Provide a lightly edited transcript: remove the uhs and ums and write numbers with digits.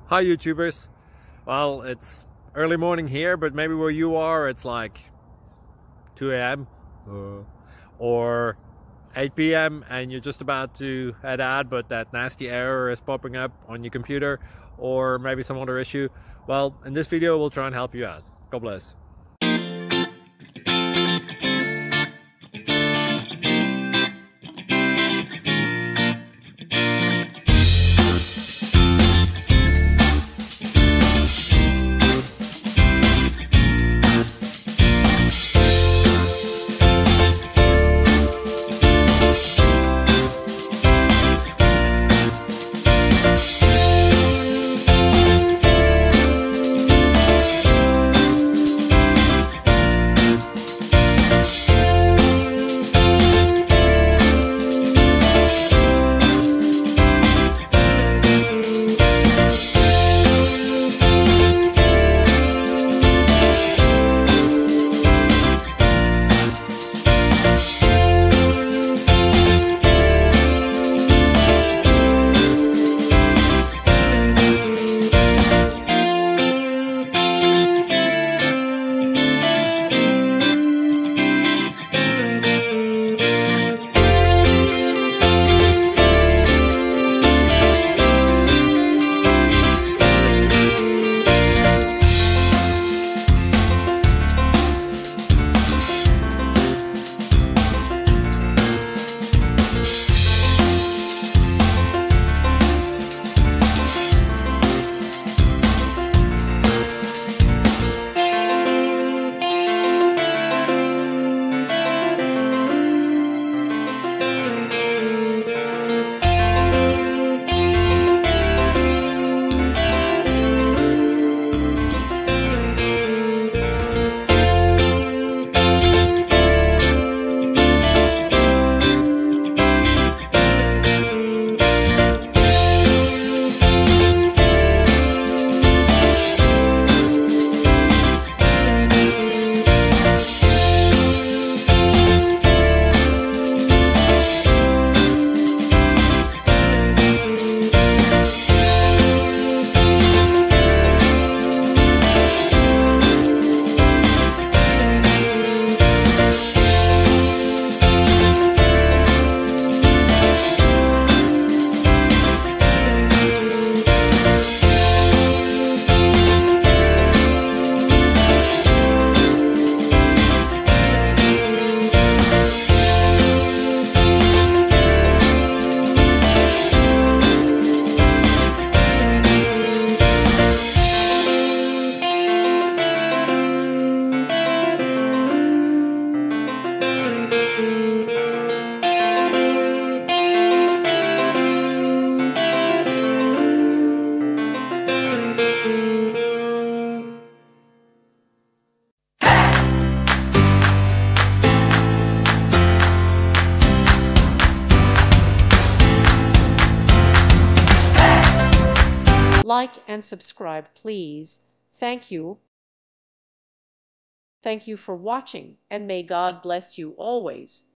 Hi YouTubers. Well, it's early morning here, but maybe where you are it's like 2 a.m. or 8 p.m. and you're just about to head out, but that nasty error is popping up on your computer, or maybe some other issue. Well, in this video we'll try and help you out. God bless. Like and subscribe, please. Thank you. Thank you for watching, and may God bless you always.